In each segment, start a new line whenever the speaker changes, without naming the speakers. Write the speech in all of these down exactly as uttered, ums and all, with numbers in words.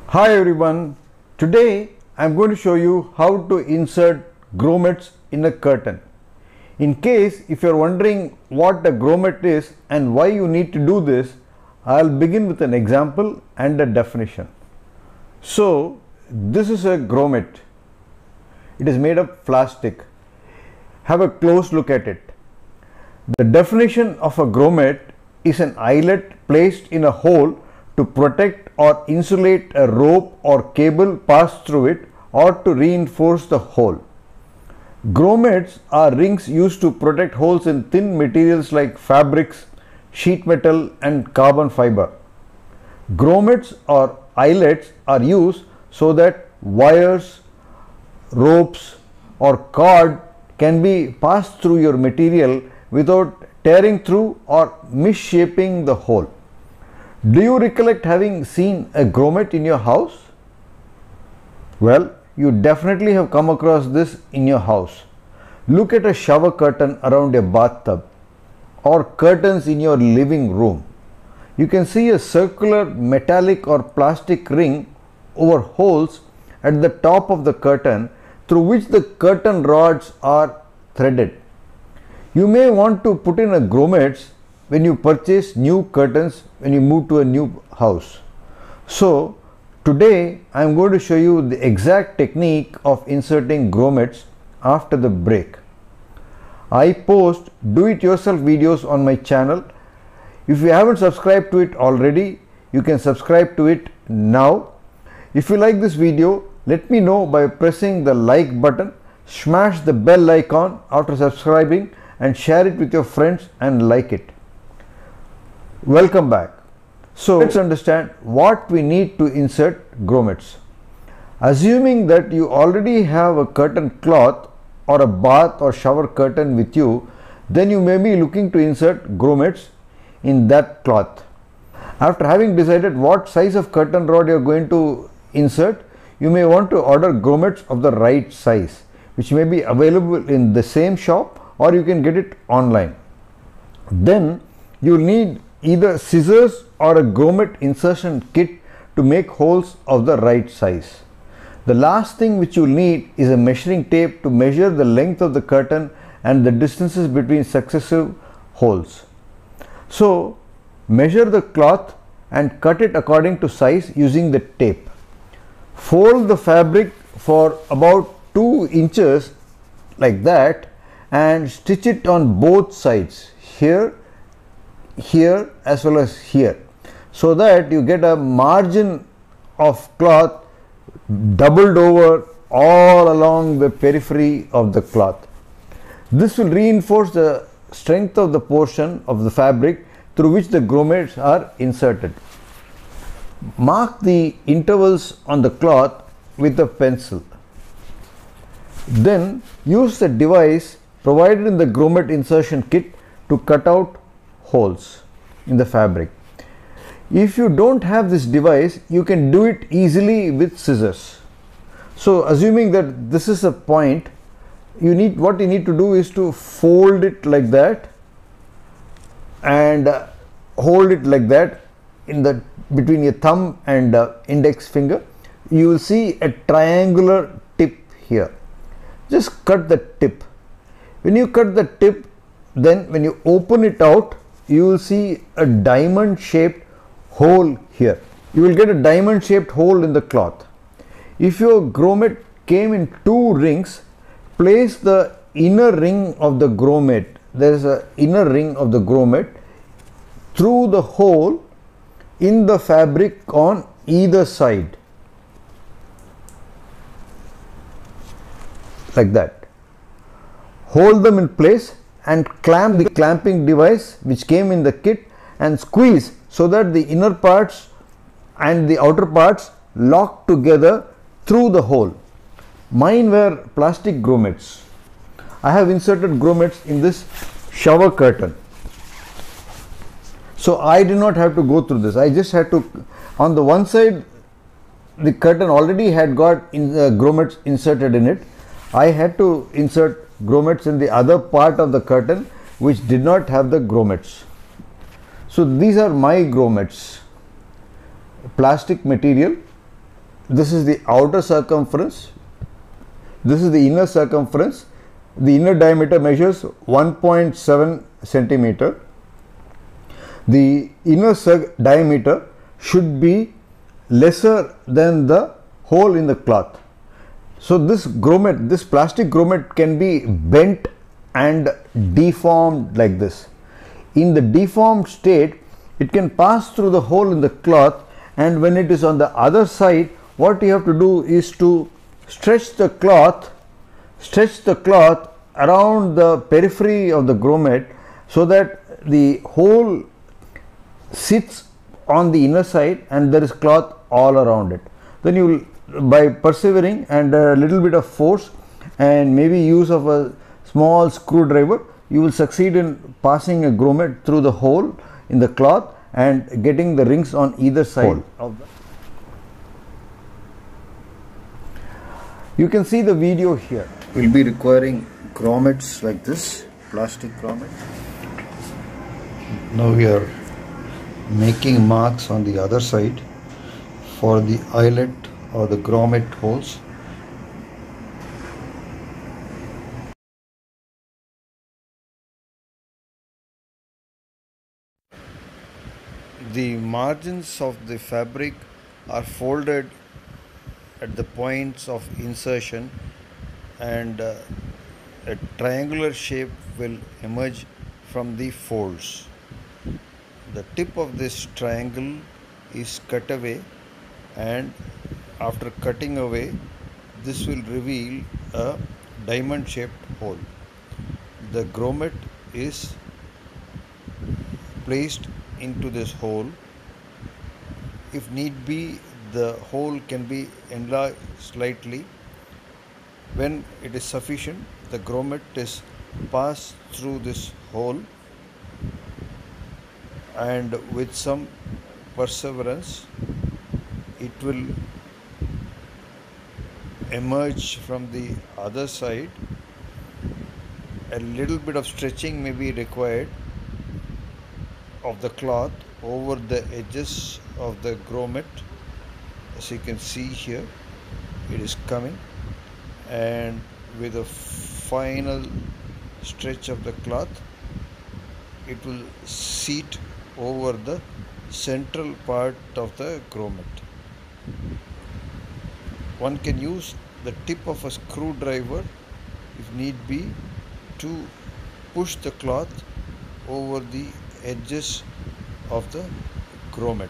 Hi everyone, today I am going to show you how to insert grommets in a curtain. In case if you are wondering what a grommet is and why you need to do this, I will begin with an example and a definition. So this is a grommet. It is made of plastic. Have a close look at it. The definition of a grommet is an eyelet placed in a hole to protect or insulate a rope or cable passed through it or to reinforce the hole. Grommets are rings used to protect holes in thin materials like fabrics, sheet metal and carbon fiber. Grommets or eyelets are used so that wires, ropes or cord can be passed through your material without tearing through or misshaping the hole. Do you recollect having seen a grommet in your house? Well, you definitely have come across this in your house. Look at a shower curtain around your bathtub or curtains in your living room. You can see a circular metallic or plastic ring over holes at the top of the curtain through which the curtain rods are threaded. You may want to put in a grommets when you purchase new curtains when you move to a new house. So today I am going to show you the exact technique of inserting grommets after the break. I post do-it-yourself videos on my channel. If you haven't subscribed to it already, you can subscribe to it now. If you like this video, let me know by pressing the like button, smash the bell icon after subscribing and share it with your friends and like it. Welcome back. So let's understand what we need to insert grommets. Assuming that you already have a curtain cloth or a bath or shower curtain with you, then you may be looking to insert grommets in that cloth. After having decided what size of curtain rod you are going to insert, you may want to order grommets of the right size, which may be available in the same shop or you can get it online. Then you will need either scissors or a grommet insertion kit to make holes of the right size. The last thing which you will need is a measuring tape to measure the length of the curtain and the distances between successive holes. So measure the cloth and cut it according to size using the tape. Fold the fabric for about two inches like that and stitch it on both sides, here, here as well as here, so that you get a margin of cloth doubled over all along the periphery of the cloth. This will reinforce the strength of the portion of the fabric through which the grommets are inserted. Mark the intervals on the cloth with a pencil. Then use the device provided in the grommet insertion kit to cut out holes in the fabric. If you don't have this device, you can do it easily with scissors. So assuming that this is a point, you need what you need to do is to fold it like that and uh, hold it like that in the between your thumb and uh, index finger. You will see a triangular tip here. Just cut the tip. When you cut the tip, then when you open it out, you will see a diamond shaped hole here. You will get a diamond shaped hole in the cloth. If your grommet came in two rings, place the inner ring of the grommet, there is an inner ring of the grommet, through the hole in the fabric on either side, like that. Hold them in place and clamp the clamping device which came in the kit and squeeze so that the inner parts and the outer parts lock together through the hole. Mine were plastic grommets. I have inserted grommets in this shower curtain. So I did not have to go through this. I just had to, on the one side the curtain already had got in the grommets inserted in it. I had to insert grommets in the other part of the curtain which did not have the grommets. So these are my grommets, plastic material this is the outer circumference, this is the inner circumference. The inner diameter measures one point seven centimeter. The inner diameter should be lesser than the hole in the cloth. So this grommet, this plastic grommet can be bent and deformed like this. In the deformed state, it can pass through the hole in the cloth, and when it is on the other side, what you have to do is to stretch the cloth, stretch the cloth around the periphery of the grommet so that the hole sits on the inner side and there is cloth all around it. Then you will, by persevering and a little bit of force and maybe use of a small screwdriver, you will succeed in passing a grommet through the hole in the cloth and getting the rings on either side of the. You can see the video here.
We will be requiring grommets like this, plastic grommet. Now we are making marks on the other side for the eyelet or the grommet holes. The margins of the fabric are folded at the points of insertion, and uh, a triangular shape will emerge from the folds. The tip of this triangle is cut away, and after cutting away, this will reveal a diamond shaped hole. The grommet is placed into this hole. If need be, the hole can be enlarged slightly. When it is sufficient, the grommet is passed through this hole, and with some perseverance it will emerge from the other side. A little bit of stretching may be required of the cloth over the edges of the grommet. As you can see here, it is coming, and with a final stretch of the cloth, it will seat over the central part of the grommet. One can use the tip of a screwdriver if need be to push the cloth over the edges of the grommet.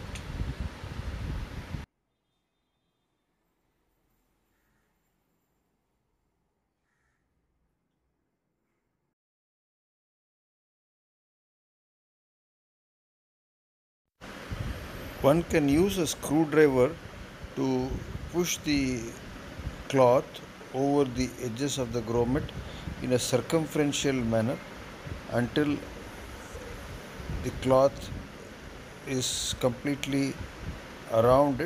One can use a screwdriver to push the cloth over the edges of the grommet in a circumferential manner until the cloth is completely around it.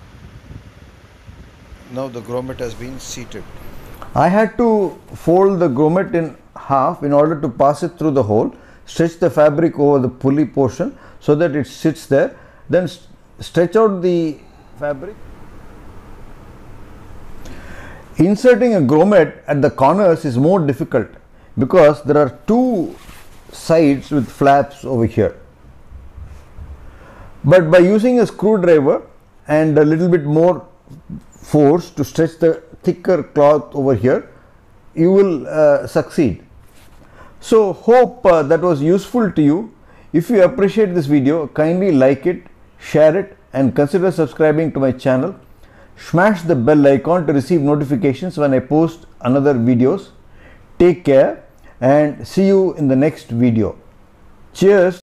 Now the grommet has been seated.
I had to fold the grommet in half in order to pass it through the hole, stretch the fabric over the pulley portion so that it sits there, then st stretch out the fabric. Inserting a grommet at the corners is more difficult because there are two sides with flaps over here. But by using a screwdriver and a little bit more force to stretch the thicker cloth over here, you will uh, succeed. So hope uh, that was useful to you. If you appreciate this video, kindly like it, share it, and consider subscribing to my channel. Smash the bell icon to receive notifications when I post another videos. Take care and see you in the next video. Cheers.